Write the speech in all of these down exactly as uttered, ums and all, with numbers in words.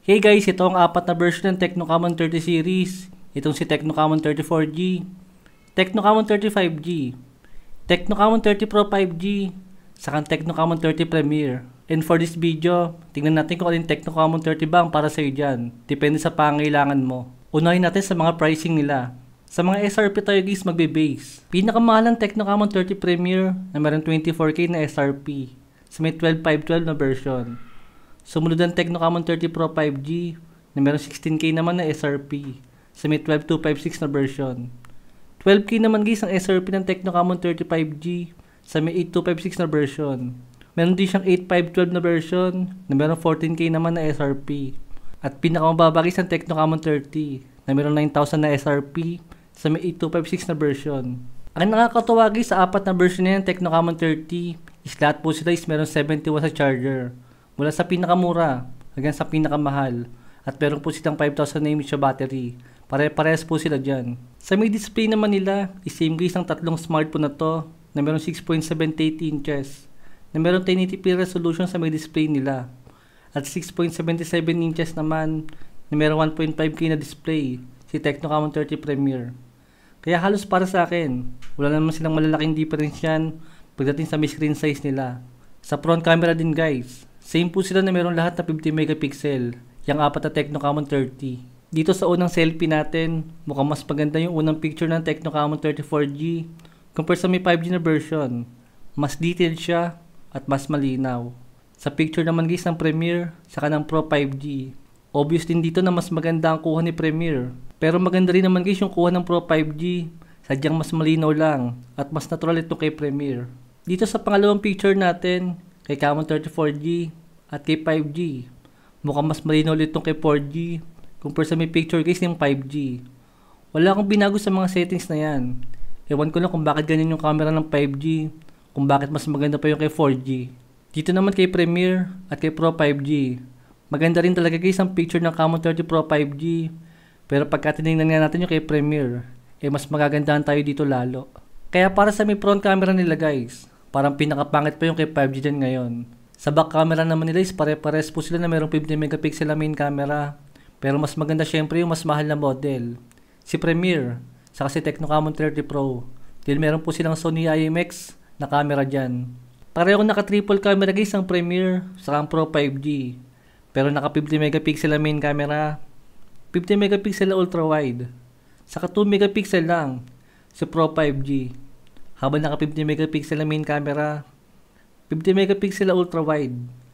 Hey guys, ito ang apat na version ng Tecno Camon thirty series. Itong si Tecno Camon thirty-four G, Tecno Camon thirty-five G, Tecno Camon thirty Pro five G, saka Tecno Camon thirty Premier. And for this video, tingnan natin kung alin Tecno Camon thirty ba ang para sa'yo dyan. Depende sa pangailangan mo. Unahin natin sa mga pricing nila. Sa mga S R P tayo guys magbe-base. Pinakamahalang Tecno Camon thirty Premier na meron twenty-four K na S R P sa may twelve five twelve na version. Sumunod ang Tecno Camon thirty Pro five G na meron sixteen K naman na S R P sa may twelve two fifty-six na version. twelve K naman guys ang S R P ng Tecno Camon thirty-five G sa may eight two fifty-six na version. Meron din siyang eight five twelve na version na meron fourteen K naman na S R P. At pinakamababa guys ang Tecno Camon thirty na meron nine thousand na S R P sa may eight two fifty-six na version. Ang nakakatawa guys sa apat na version na yan Tecno Camon thirty is lahat po sila is meron seventy watts sa charger. Mula sa pinakamura hanggang sa pinakamahal. At meron po silang five thousand na mAh battery. Pare-parehas po sila dyan. Sa may display naman nila, is same guys ang tatlong smartphone na to na meron six point seven eight inches. Na meron ten eighty p resolution sa may display nila. At six point seven seven inches naman na meron one point five K na display. Si Tecno Camon thirty Premier. Kaya halos para sa akin, wala naman silang malalaking difference yan pagdating sa may screen size nila. Sa front camera din guys. Same po sila na meron lahat na fifty megapixel, yung apat na Tecno Camon thirty. Dito sa unang selfie natin, mukhang mas maganda yung unang picture ng Tecno Camon thirty-four G compare sa may five G na version. Mas detailed siya at mas malinaw. Sa picture naman guys ng Premier, saka ng Pro five G. Obvious din dito na mas maganda ang kuha ni Premier. Pero maganda rin naman guys yung kuha ng Pro five G, sadyang mas malinaw lang at mas natural ito kay Premier. Dito sa pangalawang picture natin, kay Camon thirty-four G at kay five G. Mukhang mas malinaw ulit itong kay four G compare sa may picture guys ng five G. Wala akong binago sa mga settings na yan. Ewan ko lang kung bakit ganyan yung camera ng five G, kung bakit mas maganda pa yung kay four G. Dito naman kay Premier at kay Pro five G. Maganda rin talaga guys ang picture ng Camon thirty Pro five G. Pero pagka tinignan nga natin yung kay Premier, eh mas magagandahan tayo dito lalo. Kaya para sa may front camera nila guys, parang pinakapangit pa yung kay five G din ngayon. Sa back camera naman nila is pare-pares po sila na mayroong fifty megapixel na main camera. Pero mas maganda syempre yung mas mahal na model. Si Premier, saka si Tecno Camon thirty Pro. Dahil meron po silang Sony I M X na camera dyan. Pareho naka triple camera guys ang Premier, saka ang Pro five G. Pero naka fifty megapixel na main camera. fifty megapixel na ultra wide. Saka two megapixel lang si Pro five G. Habang naka fifty megapixel na main camera, fifty megapixel na ultra wide,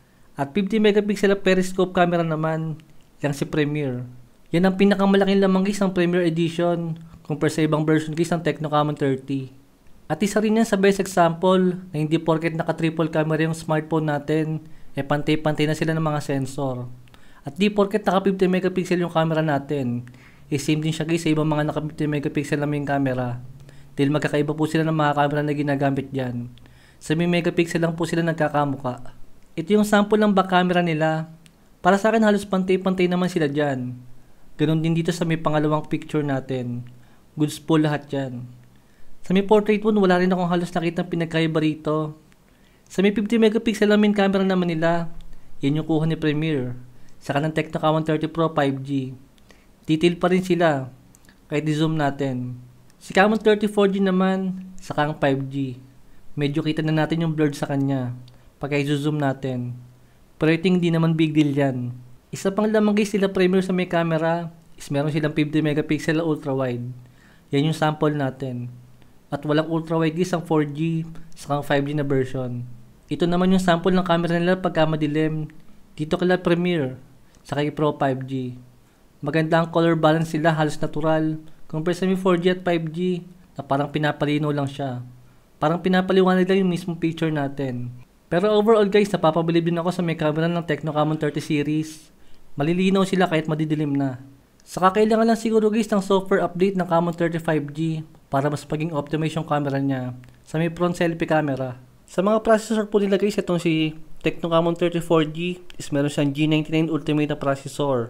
at fifty megapixel na periscope camera naman yung si Premier. Yan ang pinakamalaking lamang guys ng Premier Edition compare sa ibang version guys ng Tecno Camon thirty. At isa rin yan sa best example na hindi porket naka triple camera yung smartphone natin, eh pantay-pantay na sila ng mga sensor. At di porket naka fifty megapixel yung camera natin, eh same din siya guys sa ibang mga naka fifty megapixel na main camera. Dahil magkakaiba po sila ng mga camera na ginagamit dyan. Sa may megapixel lang po sila nagkakamuka. Ito yung sample ng back camera nila. Para sa akin halos pantay-pantay naman sila dyan. Ganon din dito sa may pangalawang picture natin. Goods po lahat dyan. Sa may portrait mode wala rin akong halos nakita pinagkaiba rito. Sa may fifty megapixel na main camera naman nila, yan yung kuha ni Premier. Saka ng Tecno Camon thirty Pro five G. Detail pa rin sila kahit i-zoom natin. Si Camon thirty-four G naman, saka ang five G. Medyo kita na natin yung blurred sa kanya pagka i-zoom natin. Pero ito hindi naman big deal yan. Isa pang lamang guys sila Premier sa may camera is meron silang fifty megapixel na ultra wide. Yan yung sample natin. At walang ultra wide guys ang four G saka ang five G na version. Ito naman yung sample ng camera nila pagka madilim. Dito kila Premier saka kay Pro five G. Maganda ang color balance sila, halos natural. Compare sa may four G at five G na parang pinapalino lang siya. Parang pinapaliwanag lang yung mismong picture natin. Pero overall guys, napapabilib din ako sa may camera ng Tecno Camon thirty series. Malilinaw sila kahit madidilim na. Saka kailangan lang siguro guys ng software update ng Camon thirty-five G para mas paging optimize yung camera niya sa may front selfie camera. Sa mga processor po nila guys, itong si Tecno Camon thirty-four G is meron siyang G ninety-nine Ultimate na processor.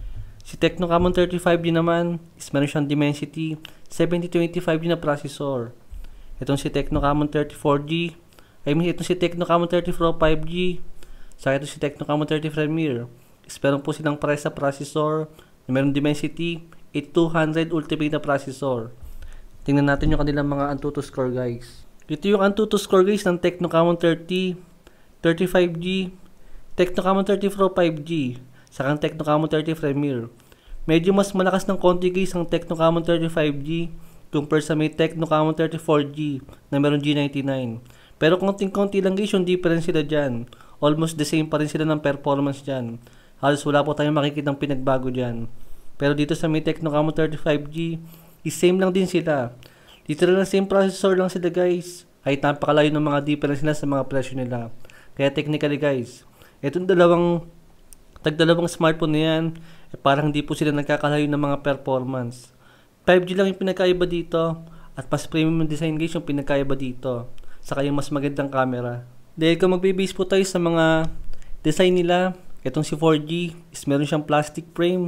Si Tecno Camon thirty-five G naman is meron siyang Dimensity seventy twenty-five G na processor. Itong si Tecno Camon thirty-four G, I mean itong si Tecno Camon thirty Pro five G, saka ito si Tecno Camon thirty Premier is meron po silang pares sa processor, meron Dimensity eight two hundred Ultimate na processor. Tingnan natin yung kanilang mga Antutu score guys. Ito yung Antutu score guys ng Tecno Camon thirty, thirty-five G, Tecno Camon thirty Pro five G, saka Tecno Camon thirty Premier. Medyo mas malakas ng konti guys ang Tecno Camon thirty-five G compare sa may Tecno Camon thirty-four G na meron G ninety-nine. Pero konting-konti lang guys yung difference sila dyan. Almost the same pa rin sila ng performance dyan. Halos wala po tayong makikitang pinagbago dyan. Pero dito sa may Tecno Camon thirty-five G, is same lang din sila. Literal na same processor lang sila guys. Kahit napakalayo ng mga difference nila sa mga presyo nila. Kaya technically guys, itong dalawang tagdalawang smartphone na yan, eh, parang hindi po sila nagkakalayo ng mga performance. five G lang yung pinakaiba dito at mas premium design guys yung pinakaiba dito. Saka yung mas magandang camera. Dahil kung magbe-base po tayo sa mga design nila, itong si four G is meron siyang plastic frame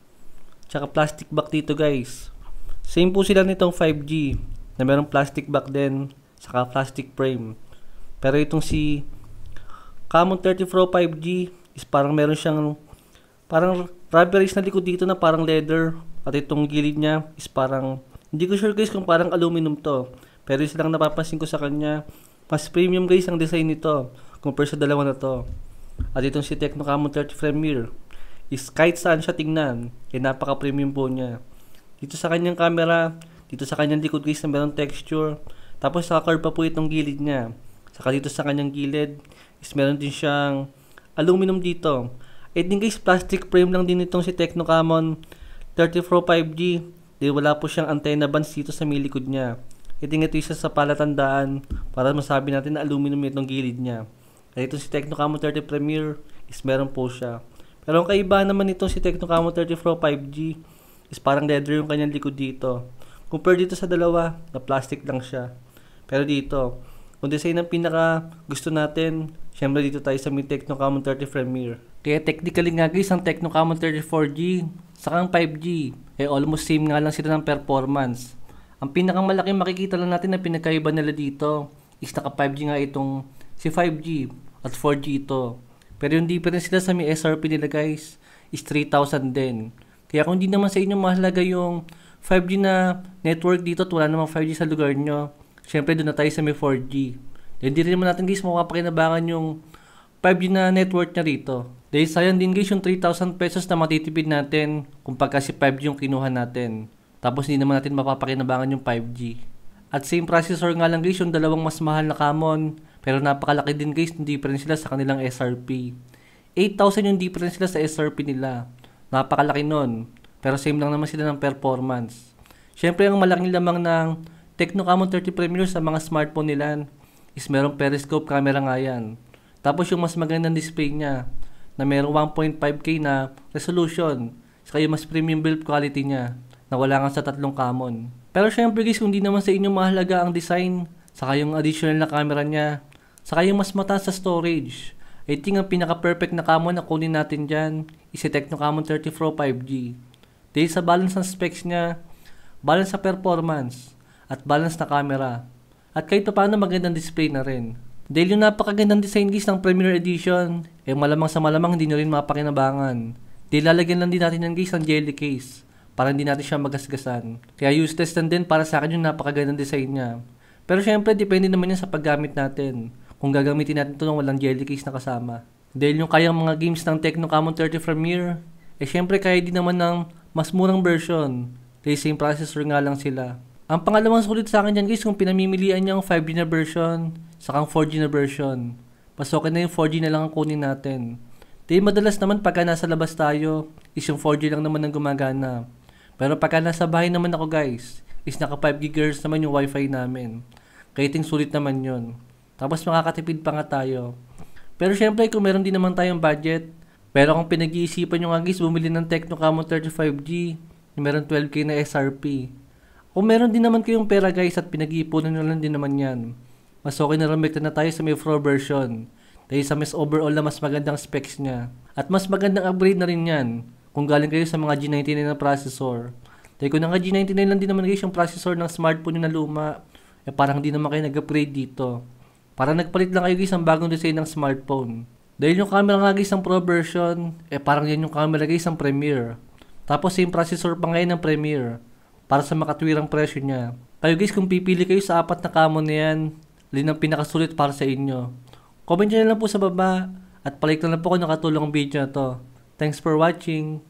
tsaka plastic back dito guys. Same po sila nitong five G na meron plastic back din saka plastic frame. Pero itong si Camon thirty Pro five G is parang meron siyang parang rubberized na likod dito na parang leather. At itong gilid niya is parang, hindi ko sure guys kung parang aluminum to. Pero isa lang napapansin ko sa kanya, mas premium guys ang design nito compare sa dalawa na to. At itong si Tecno Camon thirty Premier is kahit saan siya tingnan, eh napaka premium po niya. Dito sa kanyang camera, dito sa kanyang likod guys na meron texture. Tapos naka-curve pa po itong gilid niya. Saka dito sa kanyang gilid is meron din siyang aluminum dito. Eh din guys, plastic frame lang din itong si Tecno Camon thirty Pro five G. Dahil wala po siyang antenna bands dito sa may likod niya. Ito nga ito isa sa palatandaan para masabi natin na aluminum itong gilid niya. At itong si Tecno Camon thirty Premier is meron po siya. Pero ang kaibahan naman itong si Tecno Camon thirty Pro five G is parang leather yung kanyang likod dito. Compare dito sa dalawa, na plastic lang siya. Pero dito, kung design ang pinaka gusto natin, syempre dito tayo sa may Tecno Camon thirty Premier. Kaya technically nga guys, ang Tecno Camon thirty-four G saka ang five G, eh almost same nga lang sila ng performance. Ang pinakamalaking makikita lang natin na pinakaiba nila dito is naka five G nga itong si five G at four G ito. Pero yung difference sila sa may S R P nila guys is three thousand din. Kaya kung hindi naman sa inyo mahalaga yung five G na network dito at wala namang five G sa lugar nyo, syempre doon na tayo sa may four G. Hindi rin naman natin guys makapakinabangan yung five G na network niya rito. Dahil sayang din guys yung three thousand pesos na matitipid natin kung pagka si five G yung kinuha natin. Tapos hindi naman natin mapapakinabangan yung five G. At same processor nga lang guys yung dalawang mas mahal na Camon. Pero napakalaki din guys yung difference sila sa kanilang S R P. eight thousand yung difference sila sa S R P nila. Napakalaki nun. Pero same lang naman sila ng performance. Syempre ang malaking lamang ng Tecno Camon thirty Premier sa mga smartphone nila is merong periscope camera nga yan. Tapos yung mas magandang display niya na merong one point five K na resolution. Saka yung mas premium build quality niya na wala nga sa tatlong Camon. Pero syempre guys, kung di naman sa inyo mahalaga ang design, saka yung additional na camera niya, saka yung mas mataas sa storage, I think ang pinaka-perfect na Camon na kunin natin dyan is si Tecno Camon thirty Pro five G. Dahil sa balance ng specs niya, balance sa performance, at balance na camera. At kahit paano magandang display na rin. Dahil yung napakagandang design guys ng Premier Edition, eh malamang sa malamang hindi nyo rin mapakinabangan. Dahil lalagyan lang din natin ng guys ng jelly case para hindi natin siya magasgasan. Kaya useless lang din para sa akin yung napakagandang design niya. Pero syempre depende naman yan sa paggamit natin. Kung gagamitin natin ito nung walang jelly case na kasama. Dahil yung kayang mga games ng Tecno Camon thirty Premier, eh syempre kaya din naman ng mas murang version. Dahil same processor nga lang sila. Ang pangalawang sulit sa akin dyan guys kung pinamimilian niya ang five G na version saka ang four G na version. Mas okay na yung four G na lang ang kunin natin. Dahil madalas naman pagka nasa labas tayo is yung four G lang naman ang gumagana. Pero pagka nasa bahay naman ako guys is naka five gigahertz naman yung wifi namin. Kaya ting sulit naman yun. Tapos makakatipid pa nga tayo. Pero syempre kung meron din naman tayong budget, pero kung pinag-iisipan nyo nga guys bumili ng Tecno Camon thirty-five G yung meron twelve K na S R P. Kung meron din naman kayong pera guys at pinag-iipunan nyo lang din naman yan, mas okay na rumekta na tayo sa may Pro version. Dahil sa mas overall na mas magandang specs niya. At mas magandang upgrade na rin yan kung galing kayo sa mga G ninety-nine na processor. Dahil kung nga G ninety-nine lang din naman guys yung processor ng smartphone nyo na luma, eh parang hindi naman kayo nag-upgrade dito. Parang nagpalit lang kayo guys ng bagong design ng smartphone. Dahil yung camera nga guys ng Pro version, eh parang yan yung camera guys ng Premiere. Tapos same processor pa ngayon ng Premiere para sa makatwirang presyo niya. Kayo guys, kung pipili kayo sa apat na camo na yan, alin ang pinakasulit para sa inyo? Comment nyo na lang po sa baba at palike na lang po kung nakatulong ang video na to. Thanks for watching!